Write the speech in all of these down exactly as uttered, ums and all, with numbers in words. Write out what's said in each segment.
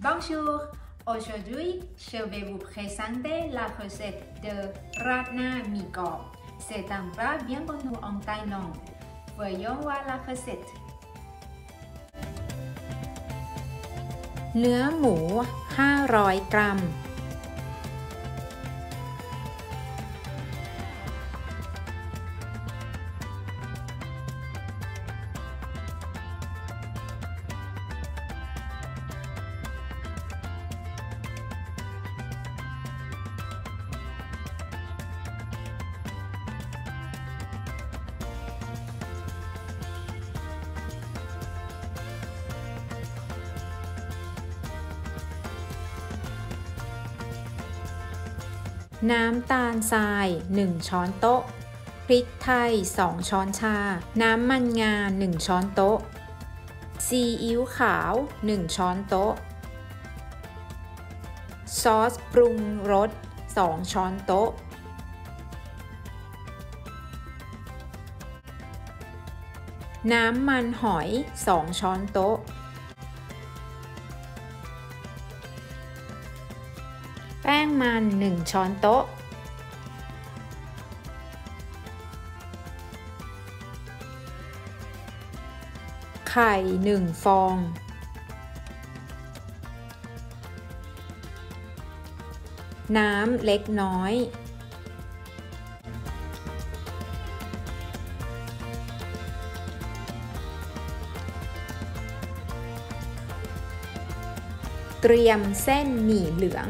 Bonjour, aujourd'hui je vais vous présenter la recette de ratna mi krob. C'est un plat bien connu en Thaïlande. Voyons voir la recette. เนื้อหมูห้าร้อยกรัมน้ำตาลทรายหนึ่งช้อนโต๊ะพริกไทยสองช้อนชาน้ำมันงาหนึ่งช้อนโต๊ะซีอิ๊วขาวหนึ่งช้อนโต๊ะซอสปรุงรสสองช้อนโต๊ะน้ำมันหอยสองช้อนโต๊ะแป้งมันหนึ่งช้อนโต๊ะไข่หนึ่งฟองน้ำเล็กน้อยเตรียมเส้นหมี่เหลือง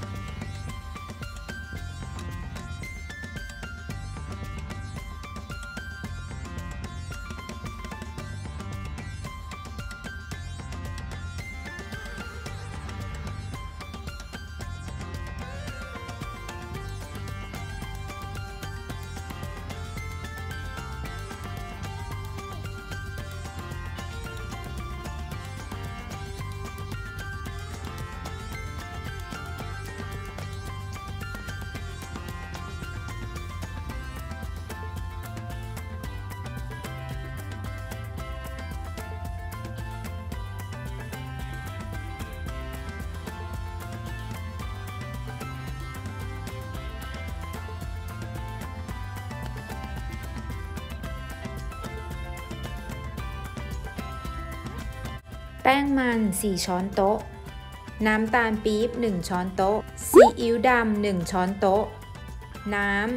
แป้งมันสี่ช้อนโต๊ะน้ำตาลปี๊บหนึ่งช้อนโต๊ะซีอิ๊วดำหนึ่งช้อนโต๊ะน้ำ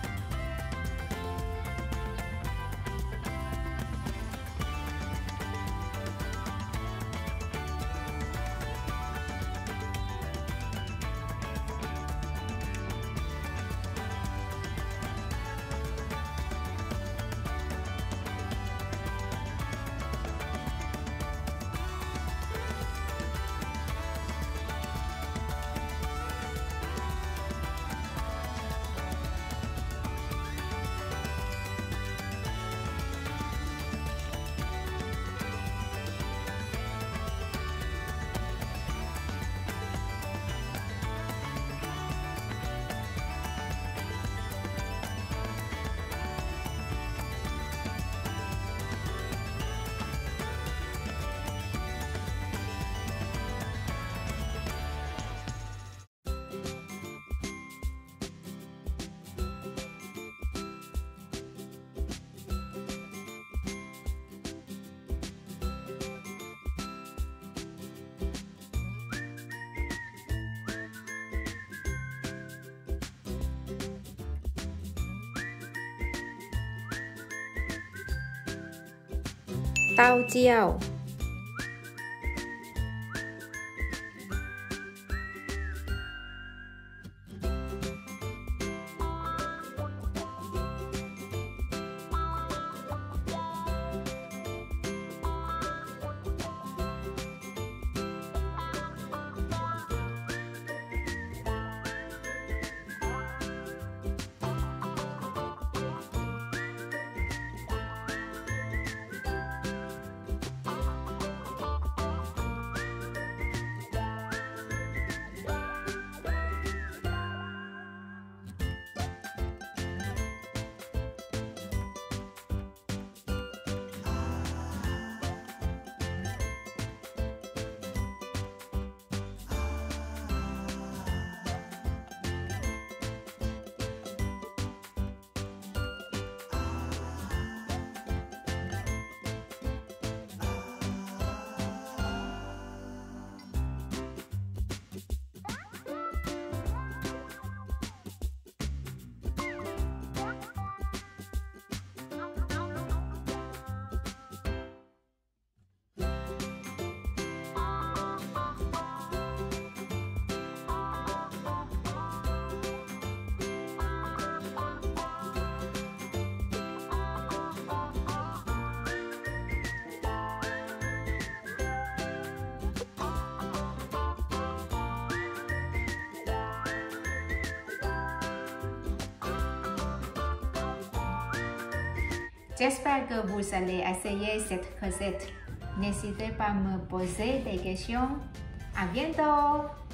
เต้าเจี้ยว J'espère que vous allez essayer cette recette. N'hésitez pas à me poser des questions. À bientôt!